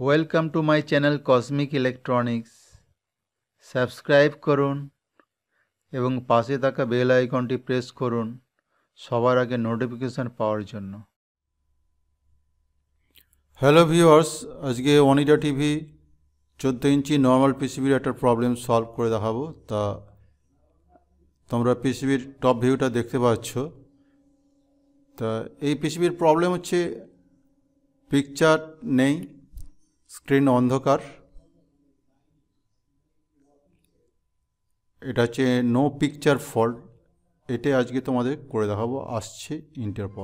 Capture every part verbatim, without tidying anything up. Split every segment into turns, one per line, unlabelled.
Welcome to my channel Cosmic Electronics. Subscribe করুন এবং পাশে থাকা বেল আইকনটি প্রেস করুন সবার আগে নোটিফিকেশন পাওয়ার জন্য।
হ্যালো ভিউয়ার্স, আজকে অনিডা টিভি চোদ্দো ইঞ্চি নর্মাল পিসিবির একটা প্রবলেম সলভ করে দেখাবো। তা তোমরা পিসিবির টপ ভিউটা দেখতে পাচ্ছ। তা এই পিসিবির প্রবলেম হচ্ছে পিকচার নেই, স্ক্রিন অন্ধকার। এটা হচ্ছে নো পিকচার ফল্ট। এটাই আজকে তোমাদের করে দেখাবো, আসছে ইন্টার পর।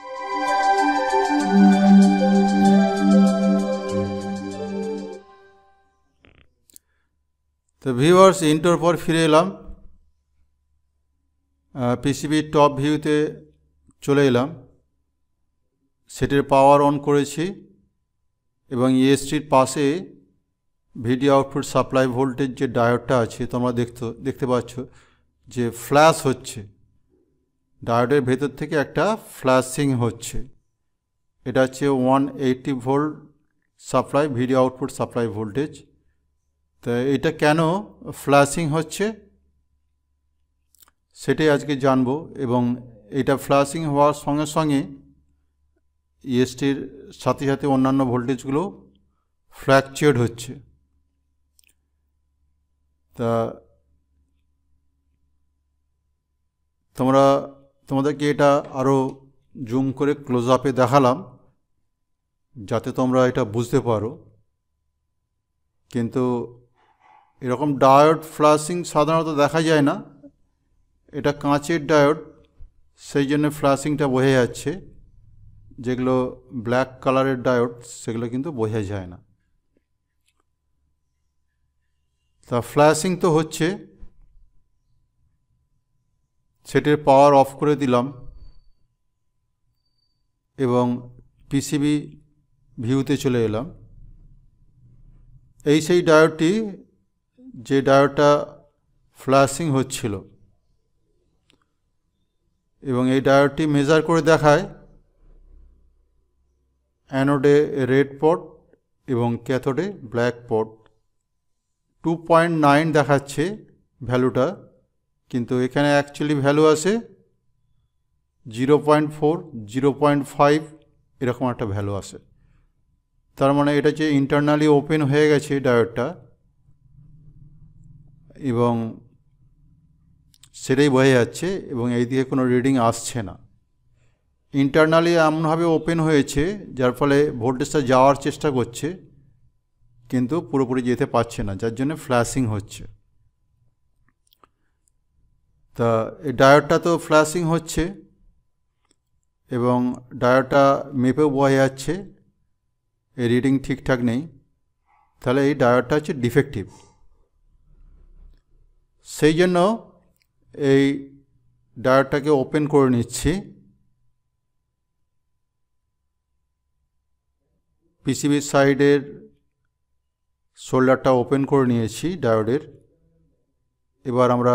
তো ভিউয়ার্স, ইন্টার পর ফিরে এলাম, পিসিবির টপ ভিউতে চলে এলাম। সেটের পাওয়ার অন করেছি এবং ইএসটির পাশে ভিডিও আউটপুট সাপ্লাই ভোল্টেজ যে ডায়োডটা আছে তোমরা দেখতে দেখতে পাচ্ছ যে ফ্ল্যাশ হচ্ছে, ডায়োডের ভেতর থেকে একটা ফ্ল্যাশিং হচ্ছে। এটা হচ্ছে one eighty volt supply, video output supply voltage. তো এটা কেন ফ্ল্যাশিং হচ্ছে সেটাই আজকে জানবো। এবং এটা ফ্ল্যাশিং হওয়ার সঙ্গে সঙ্গে ইএসটির সাথে সাথে অন্যান্য ভোল্টেজগুলো ফ্ল্যাকচুয়েট হচ্ছে। তা তোমরা তোমাদেরকে এটা আরও জুম করে ক্লোজ আপে দেখালাম যাতে তোমরা এটা বুঝতে পারো। কিন্তু এরকম ডায়োড ফ্ল্যাশিং সাধারণত দেখা যায় না, এটা কাঁচের ডায়োড, সেই জন্য ফ্ল্যাশিংটা বোঝা যাচ্ছে। যেগুলো ব্ল্যাক কালারের ডায়োড সেগুলো কিন্তু বোঝা যায় না। তা ফ্ল্যাশিং তো হচ্ছে, সেটের পাওয়ার অফ করে দিলাম এবং পিসিবি ভিউতে চলে এলাম। এই সেই ডায়োডটি যে ডায়োডটা ফ্ল্যাশিং হচ্ছিল এবং এই ডায়োডটি মেজার করে দেখায় অ্যানোডে রেড পট এবং ক্যাথোডে black pot. Two point nine দেখাচ্ছে ভ্যালুটা, কিন্তু এখানে অ্যাকচুয়ালি ভ্যালু আছে zero point four, zero point five, এরকম একটা ভ্যালু আছে। তার মানে এটা যে ইন্টারনালি ওপেন হয়ে গেছে ডায়োডটা, এবং সেটাই বোঝা যাচ্ছে। এবং এই দিকে কোনো রিডিং আসছে না। ইন্টারনালি এমনভাবে ওপেন হয়েছে যার ফলে ভোল্টেজটা যাওয়ার চেষ্টা করছে কিন্তু পুরোপুরি যেতে পারছে না, যার জন্য ফ্ল্যাশিং হচ্ছে। তা এই ডায়োডটা তো ফ্ল্যাশিং হচ্ছে এবং ডায়োডটা মেপেও বোঝা যাচ্ছে এই রিডিং ঠিকঠাক নেই। তাহলে এই ডায়োডটা হচ্ছে ডিফেক্টিভ। সেই জন্য এই ডায়োডটাকে ওপেন করে নিচ্ছি। পিসিবির সাইডের শোল্ডারটা ওপেন করে নিয়েছি ডায়োডের। এবার আমরা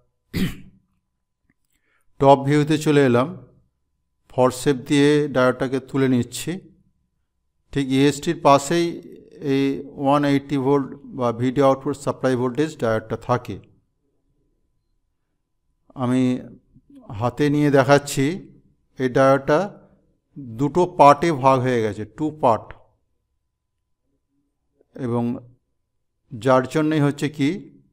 টপ ভিউতে চলে এলাম, ফরসেপ দিয়ে ডায়োডটাকে তুলে নিচ্ছি। ঠিক ইএসটির পাশেই এই ওয়ান এইটটি ভোল্ট বা ভিডিও আউটপুট সাপ্লাই ভোল্টেজ ডায়োডটা থাকে। আমি হাতে নিয়ে দেখাচ্ছি, এই ডায়োডটা দুটো পার্টে ভাগ হয়ে গেছে, টু পার্ট। এবং যার জন্যই হচ্ছে কি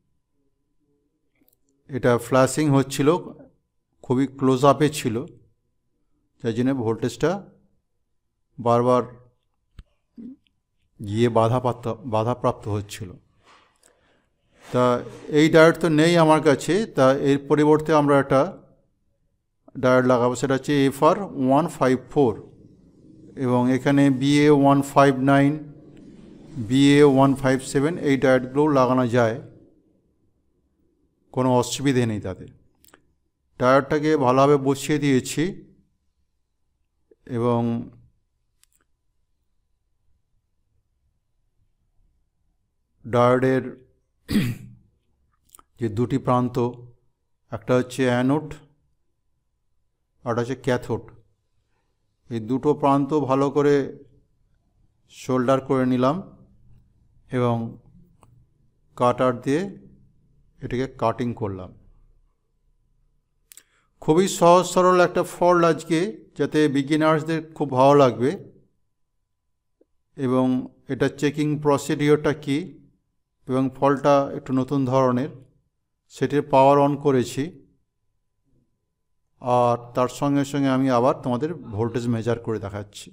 এটা ফ্ল্যাশিং হচ্ছিল, খুবই ক্লোজ আপে ছিল, যার জন্য ভোল্টেজটা বারবার গিয়ে বাধাপ্রাপ্ত বাধাপ্রাপ্ত হচ্ছিল। তা এই ডায়োড তো নেই আমার কাছে, তা এর পরিবর্তে আমরা একটা ডায়োড লাগাবো, সেটা হচ্ছে F R one five four. এবং এখানে BA one five nine, BA one five seven এই ডায়োডগুলোও লাগানো যায়, কোনো অসুবিধে নেই তাতে। ডায়োডটাকে ভালোভাবে বসিয়ে দিয়েছি এবং ডায়োডের যে দুটি প্রান্ত, একটা হচ্ছে অ্যানোড আর হচ্ছে ক্যাথোড, এই দুটো প্রান্ত ভালো করে শোল্ডার করে নিলাম এবং কাটার দিয়ে এটাকে কাটিং করলাম। খুবই সহজ সরল একটা ফল্ট আজকে, যাতে বিগিনার্সদের খুব ভালো লাগবে। এবং এটা চেকিং প্রসিডিওরটা কি এবং ফল্টটা একটু নতুন ধরনের, সেটির পাওয়ার অন করেছি। আর তার সঙ্গে সঙ্গে আমি আবার তোমাদের ভোল্টেজ মেজার করে দেখাচ্ছি।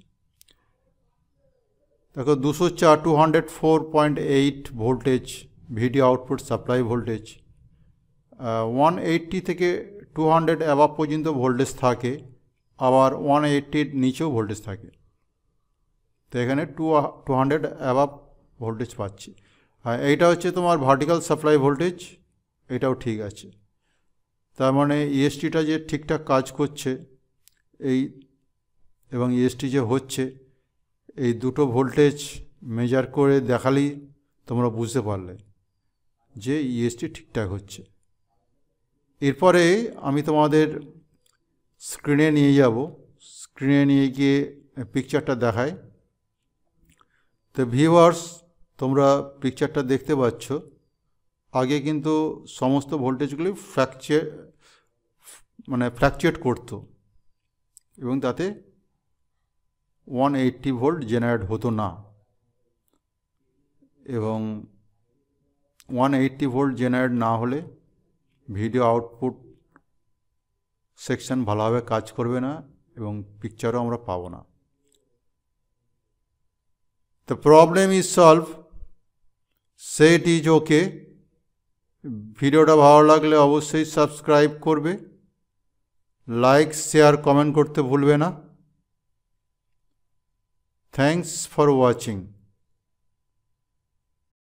দেখো দুশো চার two hundred four point eight voltage video output supply voltage. One eighty থেকে টু হান্ড্রেড অ্যাভাব পর্যন্ত ভোল্টেজ থাকে, আবার ওয়ান এইটটির নিচেও ভোল্টেজ থাকে। তো এখানে two two hundred above voltage পাচ্ছি। আর এইটা হচ্ছে তোমার ভার্টিক্যাল সাপ্লাই ভোল্টেজ, এটাও ঠিক আছে। তার মানে ইএসটিটা যে ঠিকঠাক কাজ করছে এই এবং ইএসটি যে হচ্ছে, এই দুটো ভোল্টেজ মেজার করে দেখালেই তোমরা বুঝতে পারলে যে ইএসটি ঠিকঠাক হচ্ছে। এরপরে আমি তোমাদের স্ক্রিনে নিয়ে যাব, স্ক্রিনে নিয়ে গিয়ে পিকচারটা দেখাই। তো ভিউয়ার্স, তোমরা পিকচারটা দেখতে পাচ্ছ। আগে কিন্তু সমস্ত ভোল্টেজগুলি ফ্র্যাকচার মানে ফ্ল্যাকচুয়েট করতো এবং তাতে ওয়ান এইট্টি ভোল্ট জেনারেট হতো না। এবং ওয়ান এইট্টি ভোল্ট জেনারেট না হলে ভিডিও আউটপুট সেকশন ভালোভাবে কাজ করবে না এবং পিকচারও আমরা পাবো না। The problem is solved. Set is okay. ভিডিওটা ভালো লাগলে অবশ্যই সাবস্ক্রাইব করবে, লাইক শেয়ার কমেন্ট করতে ভুলবে না। Thanks for watching.